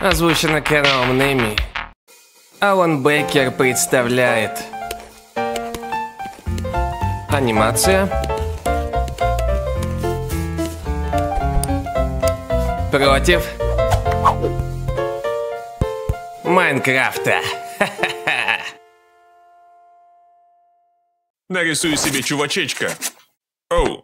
Озвучено каналом Нэми. Алан Бейкер представляет. Анимация. Против Майнкрафта. Нарисую себе чувачечка. Оу.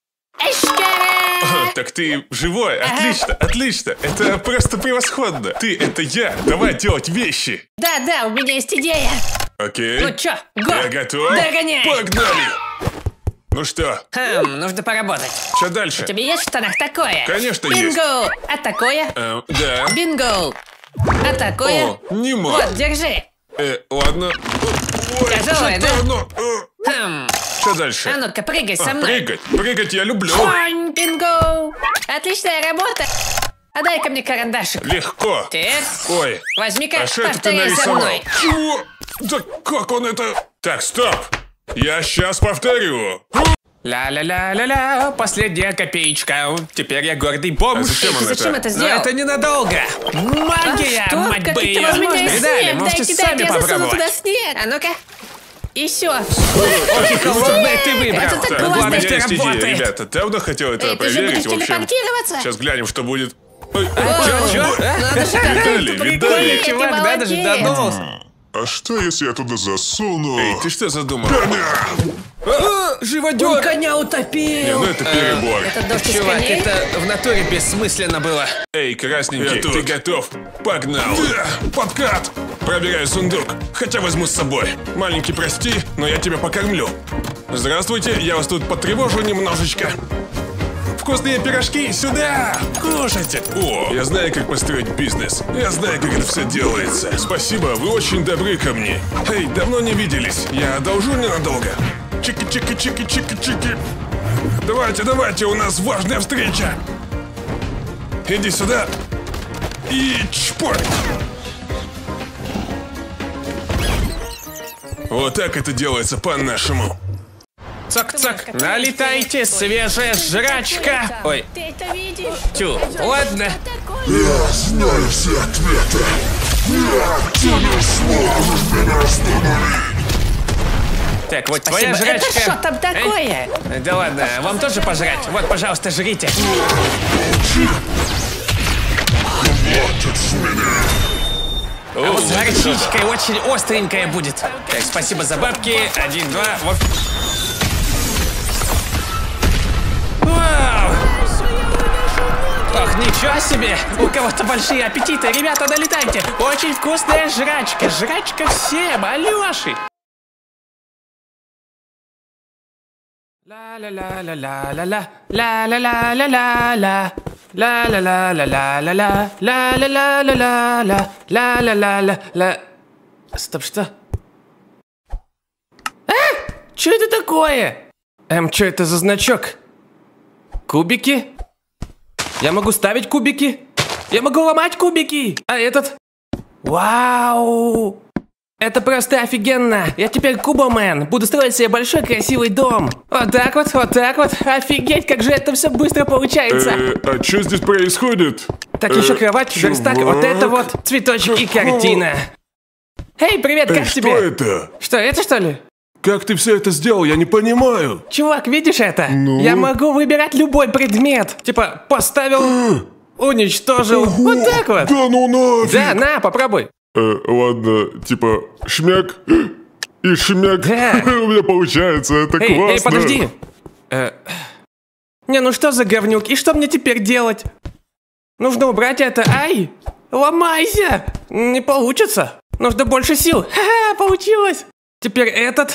Так ты живой? Отлично, отлично. Это просто превосходно. Ты — это я. Давай делать вещи. Да, у меня есть идея. Окей. Ну чё, го! Я готов. Догоняй! Погнали. Ну что? Нужно поработать. Что дальше? У тебя есть в штанах такое? Конечно, есть. Бинго! А такое? Да. Бинго! А такое? О, не мог. Вот, держи. Ладно. Ой, Тяжелое, да? что-то оно. Что дальше? А ну-ка, прыгай со мной. Прыгать я люблю. Ой, бинго! Отличная работа. А дай-ка мне карандашик. Легко. Так. Ой. Возьми-ка, А что это ты повторяй за нарисовал? мной. Чего? Да как он это? Так, стоп. Я сейчас повторю. Ля-ля-ля-ля-ля, последняя копеечка. Теперь я гордый бомж. Зачем это сделал? Но это ненадолго. Магия, Что? мать Как бы это ее. возьми меня Видали? снег? Можете Дайте, сами я засуну туда попробовать. снег. А ну-ка. И все. Очень холодное ты выбрал. Это так Так, классно. у меня Главное, что есть идея, работает. ребята. Давно хотел это Эй, ты же будешь проверить, в общем. телепортироваться? Сейчас глянем, что будет. Ой, Чё? Надо же, Видали, какой видали? прикольный, Чувак, ты да, даже молодец. додумался. А что, если я туда засуну? Эй, ты что задумал? Живодер. Коня Не, утопил. ну это перебор. Это дождь из Чувак, коней? это в натуре бессмысленно было. Эй, красненький, ты готов? Погнал. Подкат. Проверяю сундук. Хотя возьму с собой. Маленький, прости, но я тебя покормлю. Здравствуйте, я вас тут потревожу немножечко. Вкусные пирожки сюда! Кушайте! О, я знаю, как построить бизнес. Я знаю, как это все делается. Спасибо, вы очень добры ко мне. Эй, давно не виделись. Я одолжу ненадолго. Чики-чики-чики-чики-чики. Давайте, у нас важная встреча. Иди сюда. И чпорт. Вот так это делается по-нашему. Цок-цок, налетайте, свежая жрачка. Ой, Ты это видишь? тю, ладно. Я знаю все ответы. Ты не сможешь меня остановить. Так, вот твоя Спасибо. жрачка. Это что там такое? Да ладно, вам тоже пожрать? Вот, пожалуйста, жрите. Хватит с меня. А вот с горчичкой очень остренькая будет. Так, спасибо за бабки. 1, 2, вот. Вау! Ох, ничего себе! У кого-то большие аппетиты. Ребята, налетайте! Очень вкусная жрачка. Жрачка всем, Алёши! Ла-ла-ла-ла-ла-ла-ла, ла-ла-ла-ла-ла-ла, ла-ла-ла-ла-ла-ла-ла, ла-ла-ла-ла-ла-ла, ла-ла-ла-ла-ла. Стоп, что? Чё это такое? Чё это за значок? Кубики? Я могу ставить кубики? Я могу ломать кубики? А этот? Вау! Это просто офигенно! Я теперь Кубомен! Буду строить себе большой красивый дом! Вот так вот, вот так вот! Офигеть, как же это все быстро получается! А что здесь происходит? Так, еще кровать, верстак, вот это вот, цветочек и картина! Эй, привет, как Что тебе? это? Что, это что ли? Как ты все это сделал? Я не понимаю. Чувак, видишь это? Ну? Я могу выбирать любой предмет! Типа, поставил, уничтожил, вот так вот! Да ну нафиг. Да, на, попробуй! Ладно, типа шмяк и шмяк. Да. У меня получается, это классно. Эй, подожди! Не, ну что за говнюк? И что мне теперь делать? Нужно убрать это. Ай! Ломайся! Не получится. Нужно больше сил. Ха-ха, получилось! Теперь этот...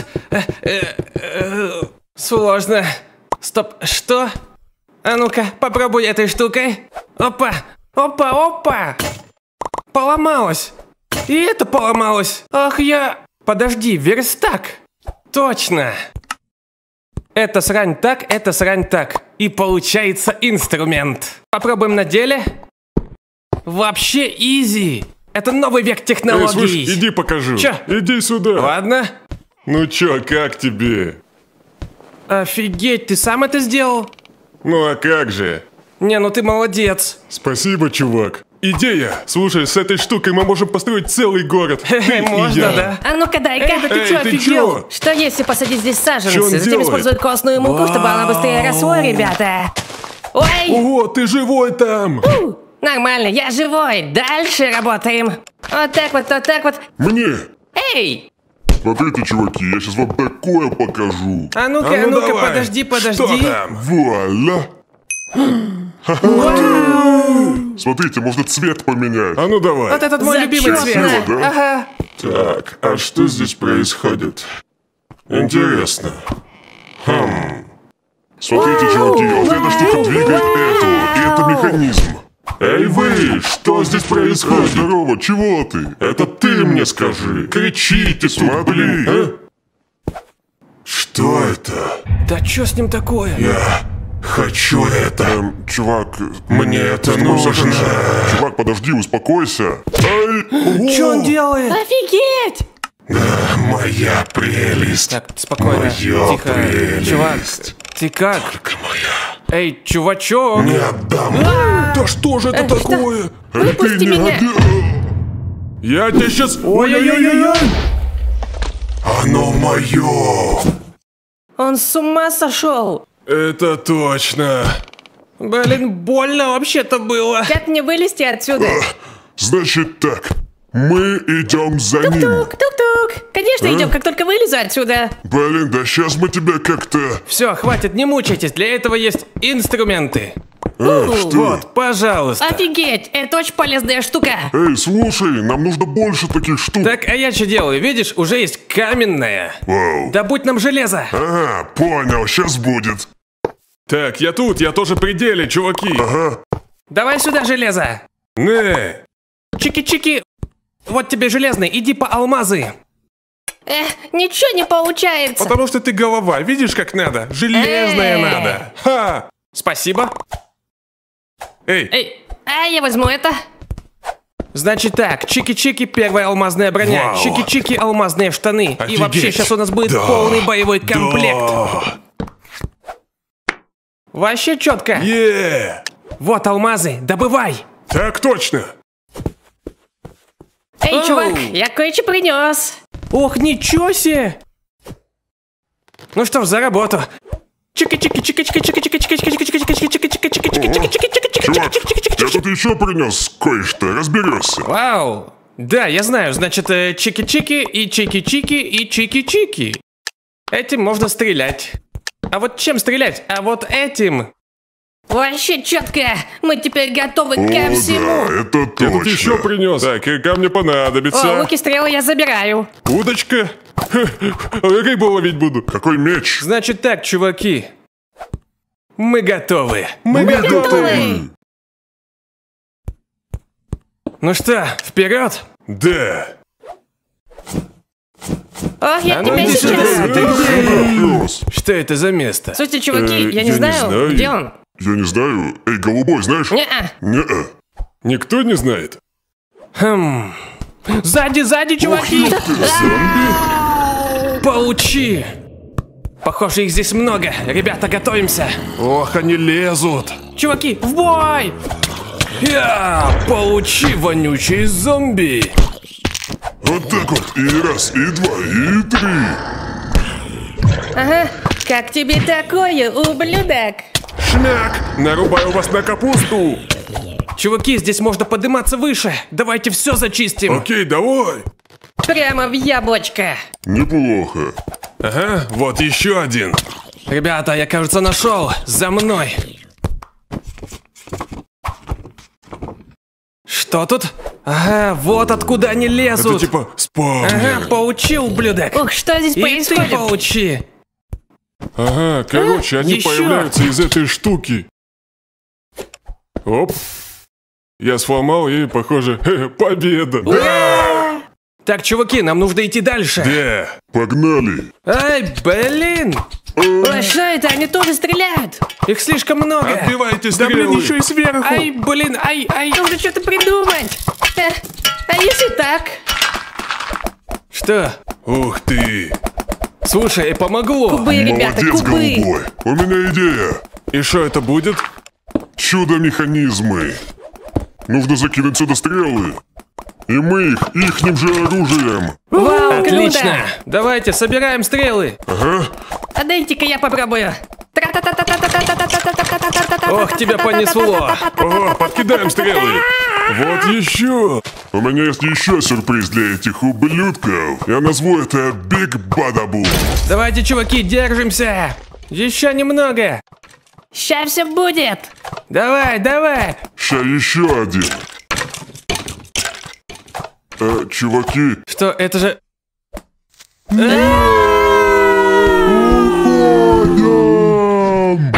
Сложно. Стоп, что? А ну-ка, попробуй этой штукой. Опа! Опа, опа! Поломалось. И это поломалось. Ах, я... Подожди, верстак. Точно. Это срань так. И получается инструмент. Попробуем на деле. Вообще изи. Это новый век технологий. Слушай, иди покажу. Чё? Иди сюда. Ладно. Ну чё, как тебе? Офигеть, ты сам это сделал? Ну а как же? Не, ну ты молодец. Спасибо, чувак. Идея! Слушай, с этой штукой мы можем построить целый город. Ты и Можно, я. да? А ну-ка дай-ка. Эй, ты чё, ты офигел? чё? Что если посадить здесь Чё он саженцы? Затем делает? использовать костную муку, чтобы она быстрее росла, ребята. Ой, Ого, ты живой там! нормально, я живой. Дальше работаем. Вот так вот, вот так вот. Мне! Эй! Смотрите, чуваки, я сейчас вам такое покажу. А ну-ка, А ну давай. подожди. Что там? Вуаля! Смотрите, можно цвет поменять. А ну давай. Вот этот мой любимый Зачётно. цвет. Да? Ага. Так, а что здесь происходит? Интересно. Смотрите, чуваки, вот эта штука двигает эту, и это механизм. Эй вы, что здесь происходит? Здорово, чего ты? Это ты мне скажи. Кричите тут, блин. Что это? Да чё с ним такое? Я хочу это. Чувак, мне это нужно. Чувак, подожди, успокойся. Ай, Чё он делает? Офигеть! моя прелесть. Так, спокойно. Моя Тихо. прелесть. Чувак, ты как? Только моя. Эй, чувачок. Не отдам. Да что же это такое? Выпусти меня. Я тебя сейчас... Ой-ой-ой-ой. Оно мое. Он с ума сошел. Это точно. Блин, больно вообще-то было. Как мне вылезти отсюда? Значит так, мы идем за ним. Тук-тук. Конечно, идем, как только вылезу отсюда. Блин, да сейчас мы тебя как-то... Все, хватит, не мучайтесь. Для этого есть инструменты. Что? Вот, пожалуйста. Офигеть, это очень полезная штука. Эй, слушай, нам нужно больше таких штук. Так, а я что делаю? Видишь, уже есть каменная. Вау. Добудь нам железо. Ага, понял, сейчас будет. Так, я тут, я тоже при деле, чуваки. Ага. Давай сюда железо. Не. Чики-чики. Вот тебе железный, иди по алмазы. Ничего не получается. Потому что ты голова, видишь, как надо? Железная надо. Ха! Спасибо. Эй, Эй, я возьму это. Значит так, чики-чики, первая алмазная броня, Вау. чики-чики, алмазные штаны. И Офигеть. вообще сейчас у нас будет Да. полный боевой комплект. да. Вообще четко. Вот алмазы, добывай. Так точно. Эй, Оу. чувак, я кое-что принес. Ох, ничего себе. Ну что ж, за работу. Чики-чики, чики-чики, чики-чики, чики-чики, чики-чики, чики-чики, чики-чики, чики-чики, Чувак, чики-чики. я тут еще принес кое-что, разберешься. Вау. Да, я знаю, значит, чики-чики и чики-чики и чики-чики. Этим можно стрелять. А вот чем стрелять? А вот этим. Вообще четко. Мы теперь готовы О, ко всему. да, это точно. Я тут еще принес. Так, и камни О, понадобится. луки, стрелы я забираю. Удочка. А я рыбу ловить буду. Какой меч? Значит так, чуваки. Мы готовы. Мы готовы. Ну что, вперед? Да. Ох, я А ну тебя иди сейчас. сюда, ты где? Пес. Что это за место? Слушайте, чуваки, я я не не знаю, знаю. где он. Я не знаю. Эй, голубой, знаешь? Не-а. Не-а. Никто не знает. Хм. Сзади, чуваки! Паучи! Похоже, их здесь много. Ребята, готовимся. Ох, они лезут. Чуваки, в бой! Паучи, вонючие зомби! Вот так вот. И раз, и два, и три. Ага. Как тебе такое, ублюдок? Шмяк! Нарубаю вас на капусту. Чуваки, здесь можно подниматься выше. Давайте все зачистим. Окей, давай. Прямо в яблочко. Неплохо. Ага, вот еще один. Ребята, я, кажется, нашел. За мной. Что тут? Ага, вот откуда они Это лезут. типа спавнер. Ага, паучи, ублюдок. Ух, что здесь И ты, происходит? паучи. Ага, короче, они еще. появляются из этой штуки. Оп. Я сломал и, похоже, победа. Так, чуваки, нам нужно идти дальше. Да. Погнали. Ай, блин! Ой, что это? Они тоже стреляют. Их слишком много. Отбивайте Да блин, стрелы. еще и сверху. Ай, блин, ай. Нужно что-то придумать. А если так? Что? Ух ты. Слушай, помогло. Кубы, ребята, Молодец, кубы. голубой. У меня идея. И что это будет? Чудо-механизмы. Нужно закинуть сюда стрелы. И мы их ихним же оружием. Вау, Отлично! круто! Давайте, собираем стрелы. Ага. А дайте-ка я попробую. Ох, тебя понесло. Ого, подкидаем стрелы. Вот еще. У меня есть еще сюрприз для этих ублюдков. Я назву это Биг Бадабум. Давайте, чуваки, держимся. Еще немного. Ща все будет. Давай, давай. Ща еще один. Чуваки. Что, это же... Уходим!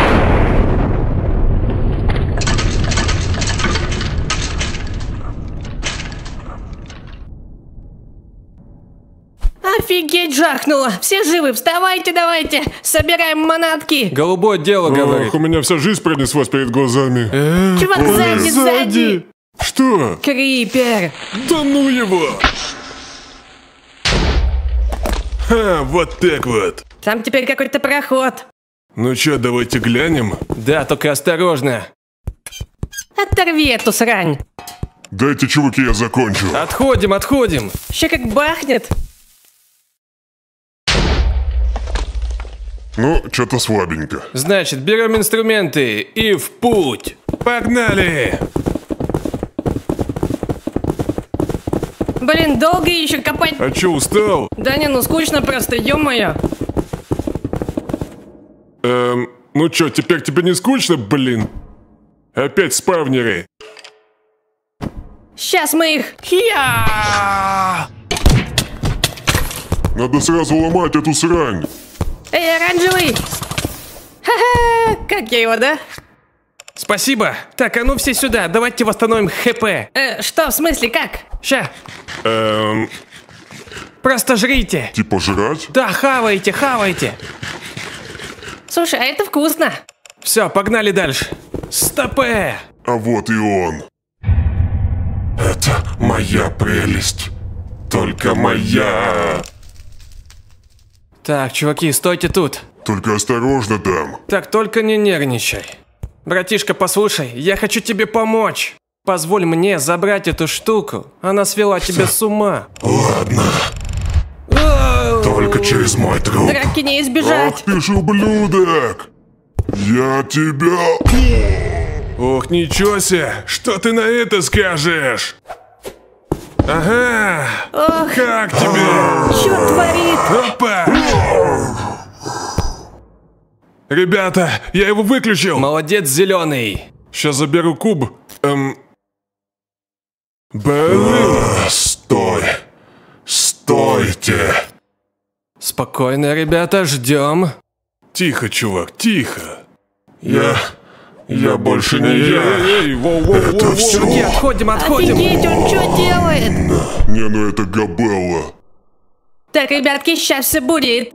Офигеть, жахнуло. Все живы, вставайте давайте. Собираем манатки. Голубое дело, говорит. Ох, у меня вся жизнь пронеслась перед глазами. Чувак, сзади. Что? Крипер. Да ну его! Ха, вот так вот. Там теперь какой-то проход. Ну чё, давайте глянем. Да, только осторожно. Оторви эту срань. Дайте, чуваки, я закончу. Отходим, отходим. Еще как бахнет. Ну, что-то слабенько. Значит, берем инструменты и в путь. Погнали! Блин, долго еще копать? А чё, устал? Да не, ну скучно просто, ё-моё. Ну чё, теперь тебе не скучно, блин? Опять спавнеры. Сейчас мы их... Надо сразу ломать эту срань. Эй, оранжевый! Ха-ха! Как я его, да? Спасибо. Так, а ну все сюда, давайте восстановим ХП. Что, в смысле, как? Ща. Просто жрите. Типа жрать? Да, хавайте, хавайте. Слушай, а это вкусно. Все, погнали дальше. Стопэ. А вот и он. Это моя прелесть. Только моя. Так, чуваки, стойте тут. Только осторожно, дам. Так, только не нервничай. Братишка, послушай, я хочу тебе помочь. Позволь мне забрать эту штуку. Она свела тебя с ума. Ладно, только через мой труп. Драки не Ах избежать. ты ж ублюдок! Я тебя... Ох, ничего себе! Что ты на это скажешь? Ага! Ох, Как тебе? что творит? Опа! Ребята, я его выключил! Молодец, зеленый. Сейчас заберу куб. Блин! Стой! Стойте! Спокойно, ребята, ждем. Тихо, чувак, тихо. Я больше не я. Эй, воу-воу-воу-воу. Чуваки, отходим, отходим. Офигеть, он что делает? Не, ну это Габелла. Так, ребятки, сейчас все будет.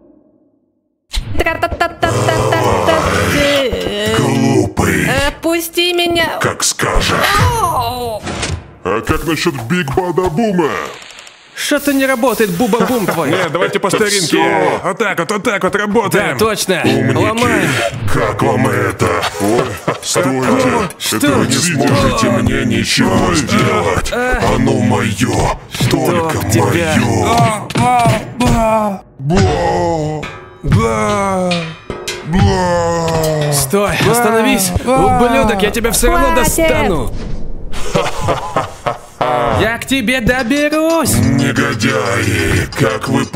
Глупый. Отпусти меня. Как скажешь. Оу. А как насчет Биг Бадабума? Что-то не работает, буба-бум твой. Не, давайте по старинке. всё. Вот так вот Да, работаем. точно. Умники. Ломаем. Как вам это? Стойте. Что? Это вы не сможете мне ничего сделать. Оно мое. Только тебя? мое. Стой, остановись. Ублюдок, я тебя все равно Хватит. достану. Я к тебе доберусь. Негодяи, как вы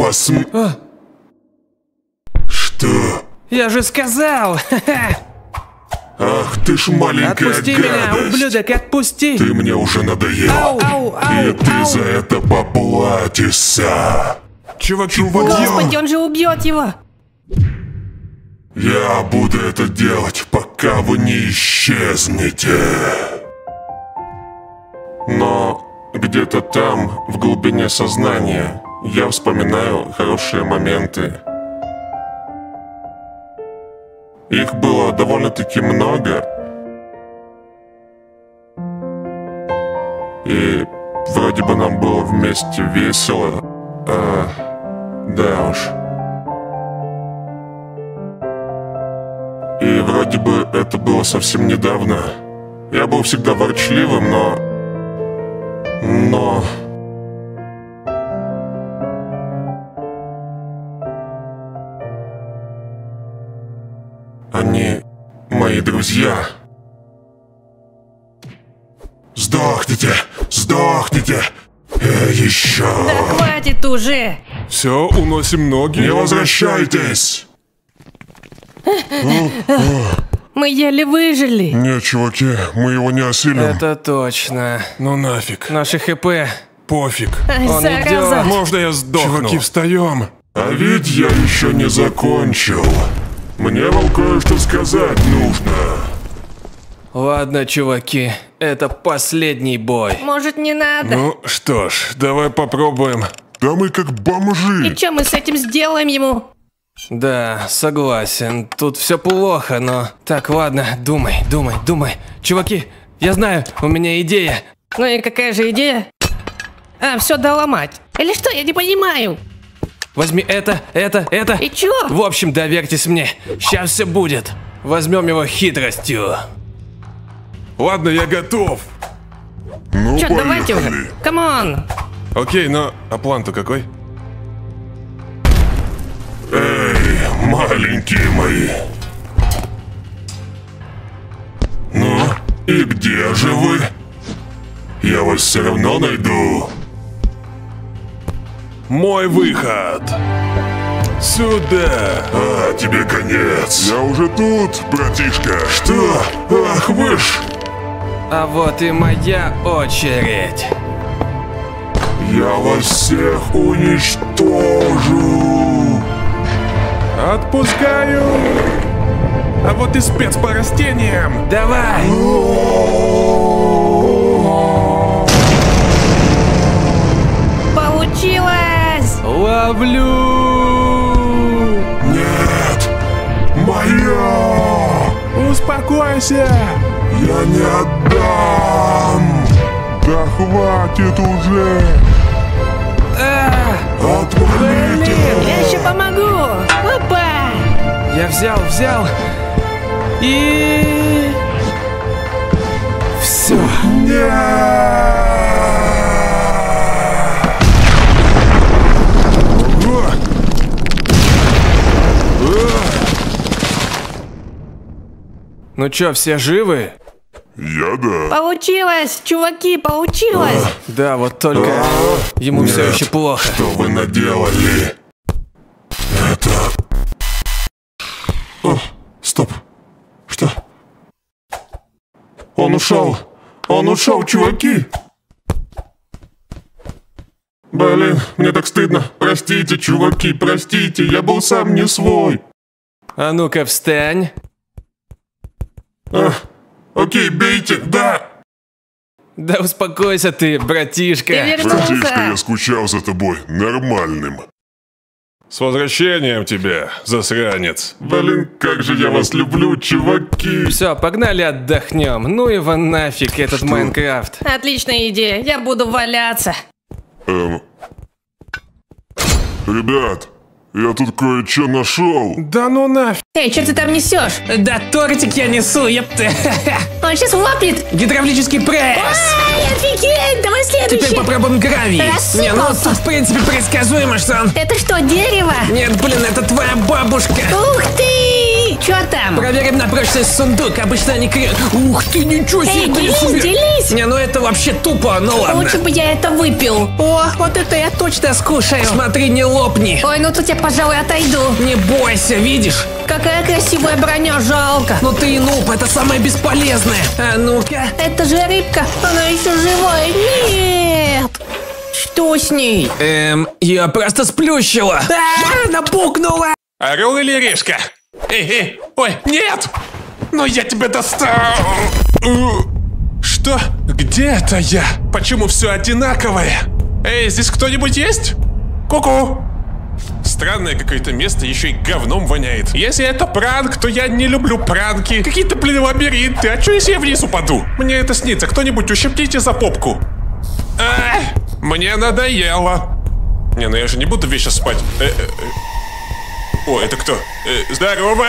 Что? Я же сказал. Ах ты ж маленькая Отпусти меня, гадость. ублюдок, отпусти. Ты мне уже надоел. Ау, ау, И ты ау. за это поплатишься. Чуваки, Господи, он же убьет его. Я буду это делать, пока вы не исчезнете. Но где-то там, в глубине сознания, я вспоминаю хорошие моменты. Их было довольно-таки много. И вроде бы нам было вместе весело. Да уж. И вроде бы это было совсем недавно. Я был всегда ворчливым, но Но... Они мои друзья. Сдохните! Сдохните! Еще! Да хватит уже! Все, уносим ноги. Не возвращайтесь! Мы еле выжили. Не, чуваки, мы его не осилим. Это точно. Ну нафиг. Наши ХП. Пофиг. Ай, Он зараза. идет. Можно я сдохну? Чуваки, встаем. А ведь я еще не закончил. Мне вам кое-что сказать нужно. Ладно, чуваки, это последний бой. Может, не надо? Ну что ж, давай попробуем. Да мы как бомжи. И что мы с этим сделаем ему? Да, согласен, тут все плохо, но... Так, ладно, думай. Чуваки, я знаю, у меня идея. Ну и какая же идея? А, все доломать. Или что, я не понимаю. Возьми это. И чё? В общем, доверьтесь мне, сейчас все будет. Возьмем его хитростью. Ладно, я готов. Ну, Чё, давайте поехали. уже. Камон. Окей, но а план-то какой? Эй, маленькие мои. Ну, и где же вы? Я вас все равно найду. Мой выход. Сюда. А, тебе конец. Я уже тут, братишка. Что? Ах, вы ж. А вот и моя очередь. Я вас всех уничтожу. Отпускаю. А вот и спец по растениям. Давай. Получилось! Ловлю. Нет, моя. Успокойся. Я не отдам. Да хватит уже. Отвалите. Я еще помогу! Опа! Я взял. И... Все. Ну чё, все живы? Я да. Получилось! Чуваки, получилось! Да, вот только ему все Нет, еще плохо. Что вы наделали? Это... О, стоп. Что? Он ушел. Он ушел, чуваки. Блин, мне так стыдно. Простите, чуваки, простите. Я был сам не свой. А ну-ка, встань. Окей, бейте, да. Да успокойся ты, братишка. Ты вернулся! Братишка, я скучал за тобой. Нормальным. С возвращением тебя, засранец. Блин, как же я вас люблю, чуваки. Все, погнали отдохнем. Ну его нафиг, этот Майнкрафт. Отличная идея, я буду валяться. Ребят, я тут кое-что нашел. Да ну нафиг. Эй, что ты там несешь? Да тортик я несу, ёпты. Он сейчас лопнет! Гидравлический пресс. Ай, офигеть! Давай следующий! Теперь попробуем гравий. Рассыпался. Не, ну тут в принципе предсказуемо, что он... Это что, дерево? Нет, блин, это твоя бабушка. Ух ты! Что там? Проверим на прочность сундук, обычно они Ух ты, ничего Эй, себе! делись, себе. делись! Не, ну это вообще тупо, ну ладно. Лучше бы я это выпил. О, вот это я точно скушаю. Смотри, не лопни. Ой, ну тут я, пожалуй, отойду. Не бойся, видишь? Какая красивая броня, жалко. Ну ты и нуб, это самое бесполезное. А ну-ка. Это же рыбка, она еще живая. Нет! Что с ней? Я просто сплющила. Напукнула. Орел или решка? Эй, ой, нет! Но я тебя достал! Что? Где это я? Почему все одинаковое? Эй, здесь кто-нибудь есть? Ку-ку! Странное какое-то место, еще и говном воняет. Если это пранк, то я не люблю пранки. Какие-то, блин, лабиринты. А что, если я вниз упаду? Мне это снится. Кто-нибудь ущипните за попку. Мне надоело. Не, ну я же не буду вечно спать. О, это кто? Здорово!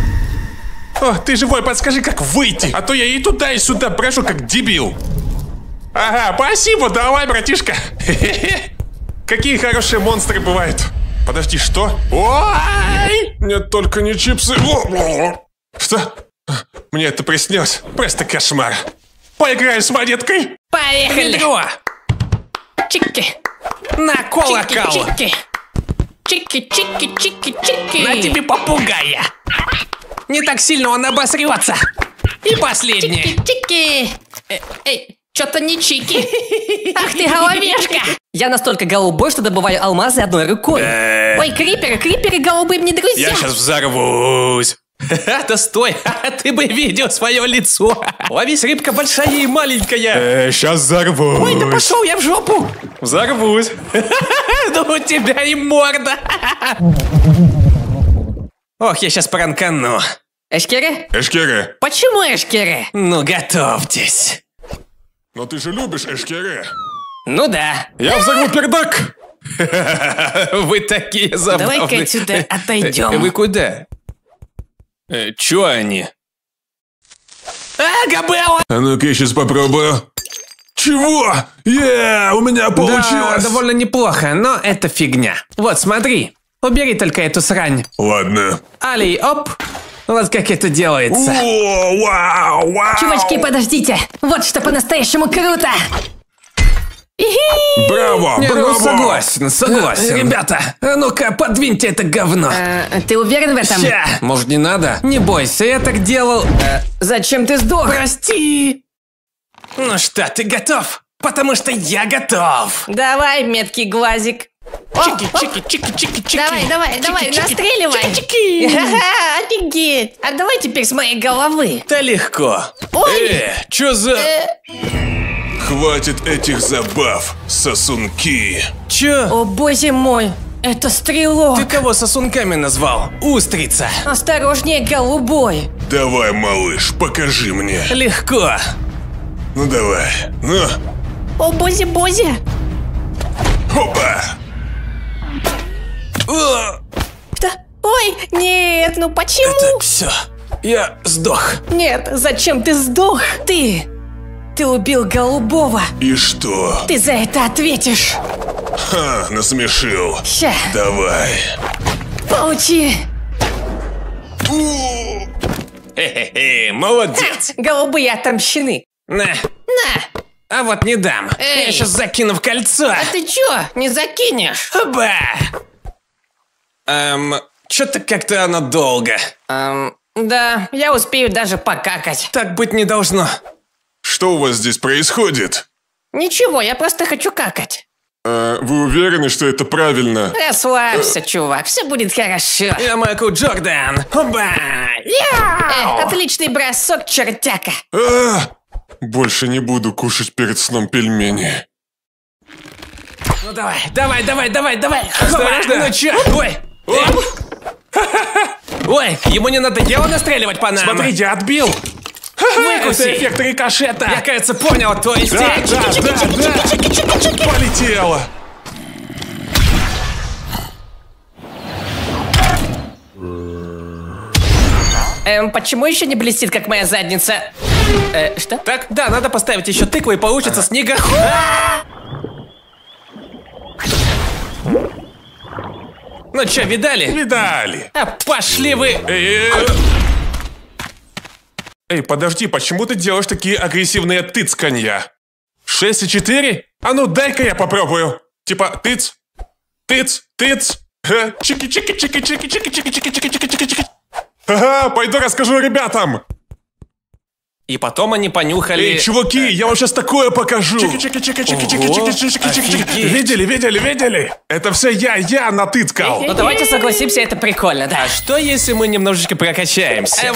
О, ты живой, подскажи, как выйти. А то я и туда, и сюда брожу, как дебил. Ага, спасибо, давай, братишка. Какие хорошие монстры бывают. Подожди, что? Ой! Нет, только не чипсы. Что? Мне это приснилось. Просто кошмар. Поиграю с монеткой. Поехали! Ведро. Чики! На колокол. Чики! Чики! На тебе попугая. Не так сильно он обосрется. И последнее. Чики! Эй, что-то не чики. Ах ты, головешка! Я настолько голубой, что добываю алмазы одной рукой. Ой, криперы голубым не друзья. Я сейчас взорвусь. Да стой, ты бы видел свое лицо. Ловись, рыбка большая и маленькая. Сейчас взорвусь. Ой, да пошел я в жопу. Взорвусь. Да у тебя и морда. Ох, я сейчас пранкану. Эшкере? Эшкере. Почему эшкере? Ну, готовьтесь. Но ты же любишь эшкере. Ну да. Я взорву пердак. Вы такие забавные. Давай-ка отсюда отойдем. Вы куда? Чё они? Габелла! А ну-ка, я сейчас попробую. Чего? У меня Да, получилось. довольно неплохо, но это фигня. Вот, смотри. Убери только эту срань. Ладно. Али, оп. Вот как это делается. О, вау. Чувачки, подождите. Вот что по-настоящему круто. Браво, Не, браво. ну согласен. Ребята, а ну-ка, подвиньте это говно. Ты уверен в этом? Ща. Может, не надо? Не бойся, я так делал. Зачем ты сдох? Прости. Ну что, ты готов? Потому что я готов. Давай, меткий глазик. Чики. Давай, настреливай. Чики. Ха-ха, офигеть. А давай теперь с моей головы. Да легко. Ой. Чё за... Хватит этих забав, сосунки. Чё? О, боже мой, это стрелок. Ты кого сосунками назвал? Устрица. Осторожнее, голубой. Давай, малыш, покажи мне. Легко. Ну давай. Ну, О, боже. опа. О, Что? Ой, нет, ну почему? это все. Я сдох. Нет, зачем ты сдох? Ты убил голубого. И что? Ты за это ответишь. Ха, насмешил. Ща, Давай. получи. Хе-хе-хе, молодец. Голубые отомщены. На. А вот не дам. Эй. Я сейчас закину в кольцо. А ты чё, не закинешь? Оба. Чё-то как-то оно долго. Да, я успею даже покакать. Так быть не должно. Что у вас здесь происходит? Ничего, я просто хочу какать. Вы уверены, что это правильно? Расслабься, чувак, все будет хорошо. Я Майкл Джордан. Оба. Отличный бросок, чертяка. Больше не буду кушать перед сном пельмени. Ну давай. Осторожно. Ну чё? Ой. Ой, ему не надоело настреливать по нам? Смотри, я отбил. Выкуси. Это эффект рикошета. Я, кажется, понял, то есть... Да. Полетело. Почему еще не блестит, как моя задница? Что? Так, да, надо поставить еще тыкву и получится снегоход. Ну чё, видали? Видали. Пошли вы... Эй, подожди, почему ты делаешь такие агрессивные тыцканья? 6,4? А ну дай-ка я попробую. Типа тыц. Чики-чики-чики-чики-чики-чики-чики-чики-чики-чики-чики-чики. Ага, пойду расскажу ребятам. И потом они понюхали... Эй, чуваки, я вам сейчас такое покажу. Ого, Видели? Это все я натыцкал. Ну давайте согласимся, это прикольно, да. А что если мы немножечко прокачаемся?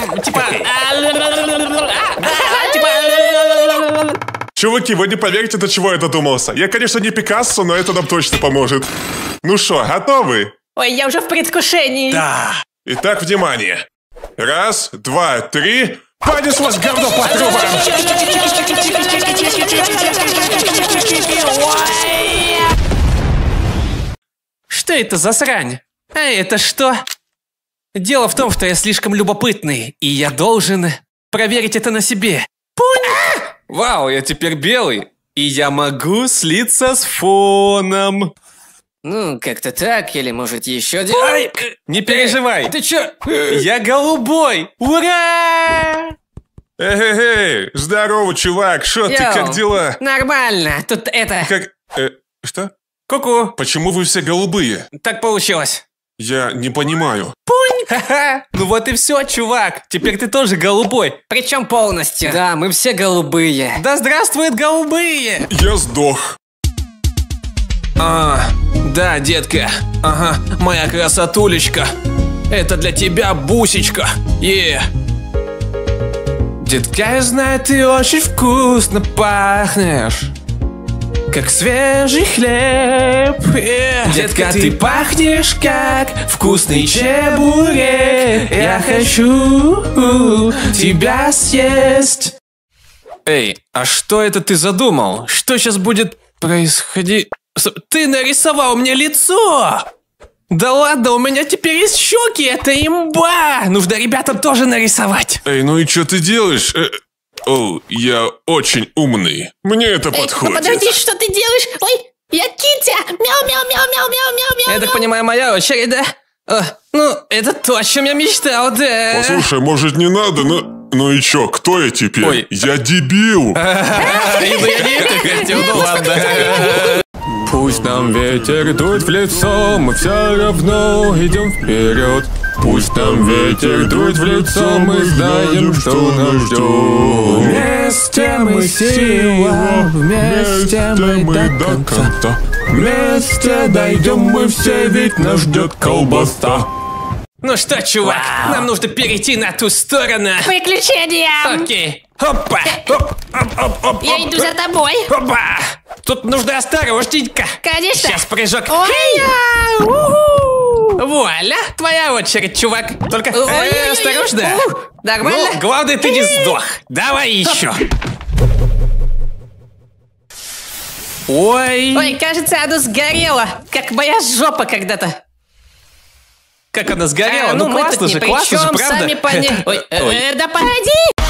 Чуваки, вы не поверите, до чего я додумался. Я, конечно, не Пикассо, но это нам точно поможет. Ну что, готовы? Ой, я уже в предвкушении. Да. Итак, внимание. 1, 2, 3. Понеслось говно по трубам. Что это за срань? А это что? Дело в том, что я слишком любопытный, и я должен проверить это на себе. Понял? Вау, я теперь белый. И я могу слиться с фоном. Ну, как-то так, или может еще... Ай, не переживай. Ты чё? Я голубой. Ура! Эй, здорово, чувак, шо ты, Йоу, как дела? Нормально, тут это... Как... что? Ку-ку. Почему вы все голубые? Так получилось. Я не понимаю. Ха-ха. Ну вот и все, чувак. Теперь ты тоже голубой. Причем полностью. Да, мы все голубые. Да здравствуют голубые. Я сдох. Да, детка. Ага, моя красотулечка. Это для тебя бусечка. Детка, я знаю, ты очень вкусно пахнешь, как свежий хлеб. Детка, ты пахнешь, как вкусный чебурек. Я хочу тебя съесть. Эй, а что это ты задумал? Что сейчас будет происходить? Ты нарисовал мне лицо! Да ладно, у меня теперь есть щеки, это имба! Нужно ребятам тоже нарисовать. Эй, ну и что ты делаешь? О, я очень умный. Мне это подходит. Подожди, что ты делаешь? Ой, я Китя! Мяу-мяу-мяу-мяу-мяу-мяу-мяу. Я так понимаю, моя очередь, да? Ну, это то, о чем я мечтал, да. Послушай, может не надо, но... Ну и чё, кто я теперь? Ой. Я дебил! Я не это хотел, ну ладно. Пусть нам ветер дует в лицо, мы все равно идем вперед. Пусть нам ветер дует в лицо, мы знаем, что нас ждет. Вместе мы сила, вместе мы до конца. Вместе дойдем мы все, ведь нас ждет колбаса. Ну что, чувак, нам нужно перейти на ту сторону. Приключения! Окей. Опа! Оп. Я иду за тобой. Опа! Тут нужно осторожненько. Конечно. Сейчас прыжок. Ой! Вуаля! Твоя очередь, чувак. Только Ой-ой-ой. осторожно. Нормально? Ну, главное, ты не сдох. Давай еще. Ой. Ой, кажется, оно сгорело, как моя жопа когда-то. Как она сгорела. Ну мы классно тут же, ни при классно же, чем, правда? сами Ой, Ой. да погоди!